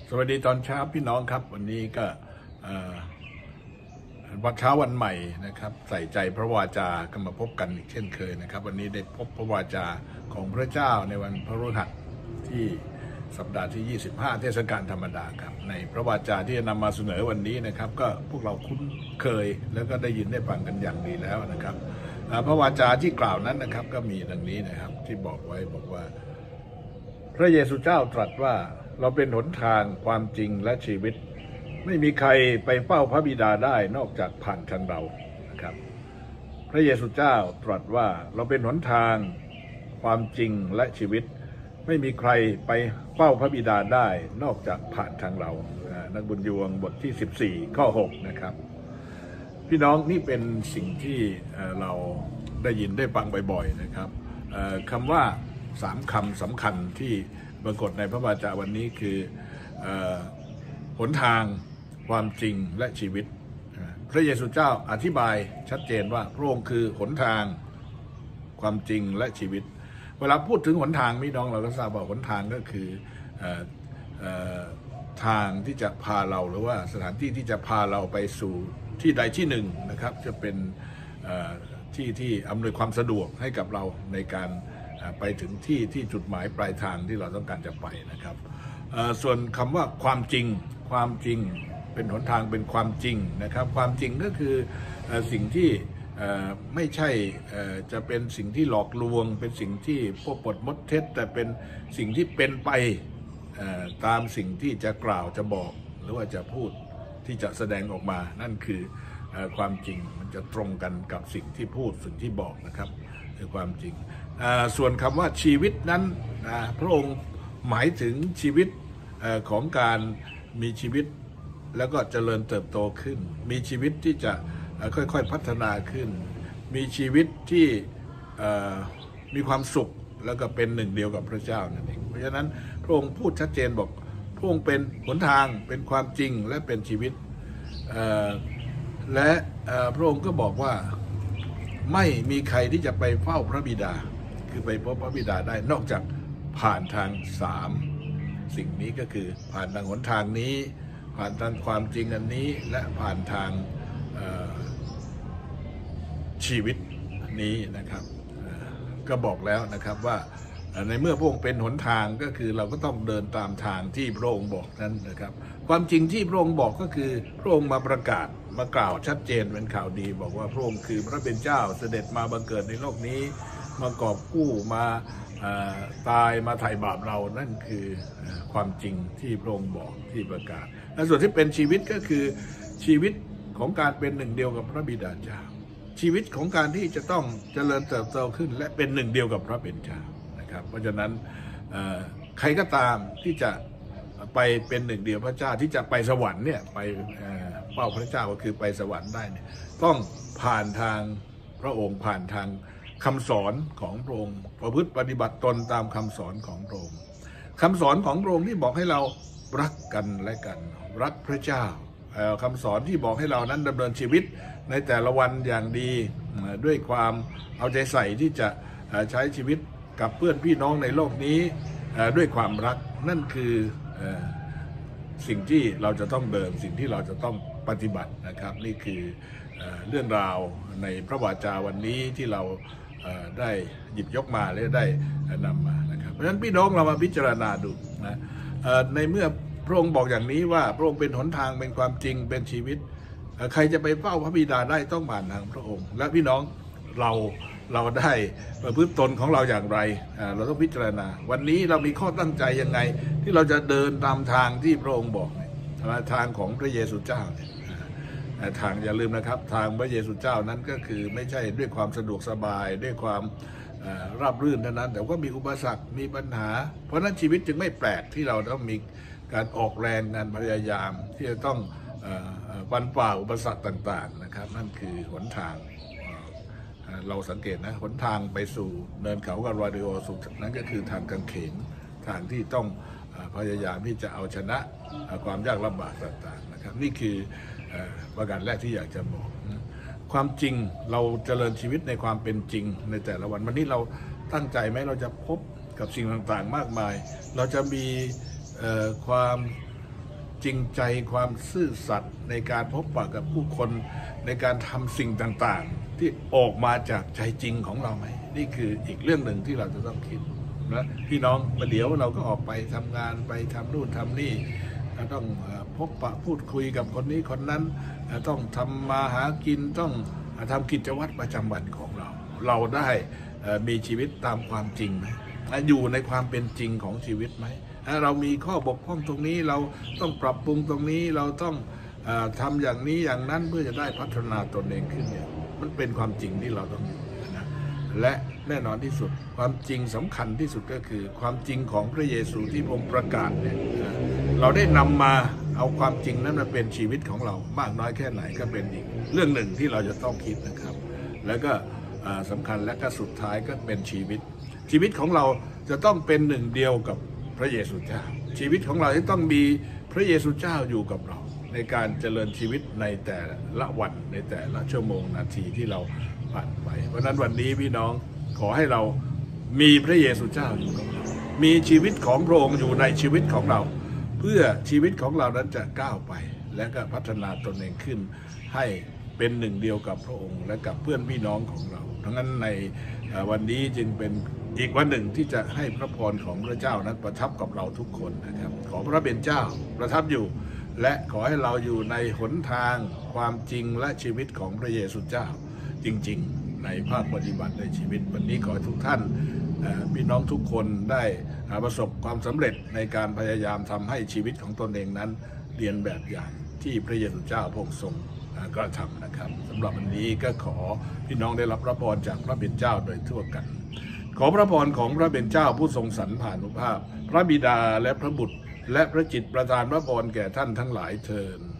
สวัสดีตอนเช้าพี่น้องครับวันนี้ก็วันเช้าวันใหม่นะครับใส่ใจพระวาจาก็มาพบกันอีกเช่นเคยนะครับวันนี้ได้พบพระวาจาของพระเจ้าในวันพฤหัสที่สัปดาห์ที่25เทศกาลธรรมดาครับในพระวาจาที่จะนำมาเสนอวันนี้นะครับก็พวกเราคุ้นเคยแล้วก็ได้ยินได้ฟังกันอย่างดีแล้วนะครับพระวาจาที่กล่าวนั้นนะครับก็มีดังนี้นะครับที่บอกไว้บอกว่าพระเยซูเจ้าตรัสว่าเราเป็นหนทางความจริงและชีวิตไม่มีใครไปเฝ้าพระบิดาได้นอกจากผ่านทางเรานะครับพระเยซูเจ้าตรัสว่าเราเป็นหนทางความจริงและชีวิตไม่มีใครไปเฝ้าพระบิดาได้นอกจากผ่านทางเรานักบุญยวงบทที่14ข้อ6นะครับพี่น้องนี่เป็นสิ่งที่เราได้ยินได้ฟังบ่อยๆนะครับคำว่า3คำสำคัญที่ปรากฏในพระวาจาวันนี้คือหนทางความจริงและชีวิตพระเยซูเจ้าอธิบายชัดเจนว่าพระองค์คือหนทางความจริงและชีวิตเวลาพูดถึงหนทางพี่น้องเราก็ทราบว่าหนทางก็คือทางที่จะพาเราหรือว่าสถานที่ที่จะพาเราไปสู่ที่ใดที่หนึ่งนะครับจะเป็นที่อำนวยความสะดวกให้กับเราในการไปถึงที่จุดหมายปลายทางที่เราต้องการจะไปนะครับส่วนคำว่าความจริงเป็นหนทางเป็นความจริงนะครับความจริงก็คือสิ่งที่ไม่ใช่จะเป็นสิ่งที่หลอกลวงเป็นสิ่งที่พวกปดมดเท็จแต่เป็นสิ่งที่เป็นไปตามสิ่งที่จะกล่าวจะบอกหรือว่าจะพูดที่จะแสดงออกมานั่นคือความจริงมันจะตรงกันกับสิ่งที่พูดสิ่งที่บอกนะครับคือความจริงส่วนคำว่าชีวิตนั้นพระองค์หมายถึงชีวิตของการมีชีวิตแล้วก็เจริญเติบโตขึ้นมีชีวิตที่จะค่อยๆพัฒนาขึ้นมีชีวิตที่มีความสุขแล้วก็เป็นหนึ่งเดียวกับพระเจ้านั่นเองเพราะฉะนั้นพระองค์พูดชัดเจนบอกพระองค์เป็นหนทางเป็นความจริงและเป็นชีวิตและพระองค์ก็บอกว่าไม่มีใครที่จะไปเฝ้าพระบิดาคือไปพบพระบิดาได้นอกจากผ่านทาง3สิ่งนี้ก็คือผ่านทางหนทางนี้ผ่านทางความจริงอันนี้และผ่านทางชีวิตนี้นะครับก็บอกแล้วนะครับว่าในเมื่อพระองค์เป็นหนทางก็คือเราก็ต้องเดินตามทางที่พระองค์บอกนั้นนะครับความจริงที่พระองค์บอกก็คือพระองค์มาประกาศมากล่าวชัดเจนเป็นข่าวดีบอกว่าพระองค์คือพระเป็นเจ้าเสด็จมาบังเกิดในโลกนี้มากอบกู้มาตายมาไถ่บาปเรานั่นคือความจริงที่พระองค์บอกที่ประกาศและส่วนที่เป็นชีวิตก็คือชีวิตของการเป็นหนึ่งเดียวกับพระบิดาเจ้าชีวิตของการที่จะต้องเจริญเติบโตขึ้นและเป็นหนึ่งเดียวกับพระเป็นเจ้านะครับเพราะฉะนั้นใครก็ตามที่จะไปเป็นหนึ่งเดียวพระเจ้าที่จะไปสวรรค์เนี่ยไปเฝ้าพระเจ้าก็คือไปสวรรค์ได้เนี่ยต้องผ่านทางพระองค์ผ่านทางคำสอนของพระองค์ประพฤติปฏิบัติตนตามคำสอนของพระองค์คำสอนของพระองค์ที่บอกให้เรารักกันและกันรักพระเจ้าคำสอนที่บอกให้เรานั้นดำเนินชีวิตในแต่ละวันอย่างดีด้วยความเอาใจใส่ที่จะใช้ชีวิตกับเพื่อนพี่น้องในโลกนี้ด้วยความรักนั่นคือสิ่งที่เราจะต้องเดินสิ่งที่เราจะต้องปฏิบัตินะครับนี่คือเรื่องราวในพระวาจาวันนี้ที่เราได้หยิบยกมาและได้นำมานะครับเพราะฉะนั้นพี่น้องเรามาพิจารณาดูนะในเมื่อพระองค์บอกอย่างนี้ว่าพระองค์เป็นหนทางเป็นความจริงเป็นชีวิตใครจะไปเฝ้าพระบิดาได้ต้องผ่านทางพระองค์และพี่น้องเราได้ประพฤติตนของเราอย่างไรเราต้องพิจารณาวันนี้เรามีข้อตั้งใจยังไงที่เราจะเดินตามทางที่พระองค์บอกทางของพระเยซูเจ้าทางอย่าลืมนะครับทางพระเยซูเจ้านั้นก็คือไม่ใช่ด้วยความสะดวกสบายด้วยความราบรื่นเท่านั้นแต่ว่ามีอุปสรรคมีปัญหาเพราะนั้นชีวิตจึงไม่แปลกที่เราต้องมีการออกแรงงานพยายามที่จะต้องฟันฝ่าอุปสรรคต่างๆนะครับนั่นคือหนทางเราสังเกตนะหนทางไปสู่เนินเขากาลวาดิโอสุดนั้นก็คือทางกางเขนทางที่ต้องพยายามที่จะเอาชนะความยากลำบากต่างๆนะครับนี่คือประการแรกที่อยากจะบอกความจริงเราเจริญชีวิตในความเป็นจริงในแต่ละวันนี้เราตั้งใจไหมเราจะพบกับสิ่งต่างๆมากมายเราจะมีความจริงใจความซื่อสัตย์ในการพบปะกับผู้คนในการทำสิ่งต่างๆที่ออกมาจากใจจริงของเราไหมนี่คืออีกเรื่องหนึ่งที่เราจะต้องคิดนะพี่น้องประเดี๋ยวเราก็ออกไปทำงานไปทำนู่นทำนี่ต้องพบปะพูดคุยกับคนนี้คนนั้นต้องทำมาหากินต้องทำกิจวัตรประจำวันของเราได้มีชีวิตตามความจริงไหมอยู่ในความเป็นจริงของชีวิตไหมเรามีข้อบกพร่องตรงนี้เราต้องปรับปรุงตรงนี้เราต้องทำอย่างนี้อย่างนั้นเพื่อจะได้พัฒนาตนเองขึ้นเนี่ยมันเป็นความจริงที่เราต้องอยู่นะและแน่นอนที่สุดความจริงสำคัญที่สุดก็คือความจริงของพระเยซูที่พระองค์ประกาศเนี่ยเราได้นำมาเอาความจริงนั้นมาเป็นชีวิตของเรามากน้อยแค่ไหนก็เป็นอีกเรื่องหนึ่งที่เราจะต้องคิดนะครับแล้วก็สำคัญและก็สุดท้ายก็เป็นชีวิตของเราจะต้องเป็นหนึ่งเดียวกับพระเยซูเจ้าชีวิตของเราที่ต้องมีพระเยซูเจ้าอยู่กับเราในการเจริญชีวิตในแต่ละวันในแต่ละชั่วโมงนาทีที่เราผ่านไปเพราะนั้นวันนี้พี่น้องขอให้เรามีพระเยซูเจ้าอยู่กับเรามีชีวิตของพระองค์อยู่ในชีวิตของเราเพื่อชีวิตของเรานั้นจะก้าวไปและก็พัฒนาตนเองขึ้นให้เป็นหนึ่งเดียวกับพระองค์และกับเพื่อนพี่น้องของเราทั้งนั้นในวันนี้จึงเป็นอีกวันหนึ่งที่จะให้พระพรของพระเจ้านั้นประทับกับเราทุกคนนะครับขอพระเป็นเจ้าประทับอยู่และขอให้เราอยู่ในหนทางความจริงและชีวิตของพระเยซูเจ้าจริงๆในภาคปฏิบัติในชีวิตวันนี้ขอให้ทุกท่านพี่น้องทุกคนได้ประสบความสำเร็จในการพยายามทำให้ชีวิตของตนเองนั้นเรียนแบบอย่างที่พระเยซูเจ้าพระองค์ทรงก็ทำนะครับสำหรับวันนี้ก็ขอพี่น้องได้รับพระพรจากพระบิดาเจ้าโดยทั่วกันขอพระพรของพระเป็นเจ้าผู้ทรงสรรพานุภาพพระบิดาและพระบุตรและพระจิตประทานพระพรแก่ท่านทั้งหลายเทอญ